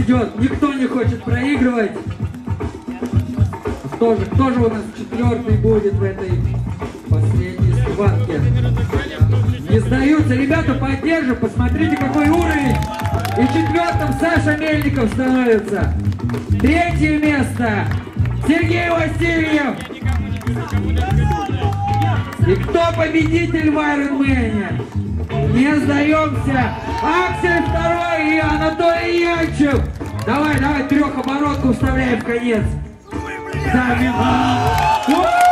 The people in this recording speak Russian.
идет. Никто не хочет проигрывать. Кто же у нас четвертый будет в этой последней схватке? Не сдаются. Ребята, поддержим. Посмотрите, какой уровень. И четвертым Саша Мельников становится. Третье место Сергей Васильев. И кто победитель в Айронмене? Не сдаемся. Аксель второй и Анатолий Янчев. Давай, трехоборотку вставляем в конец.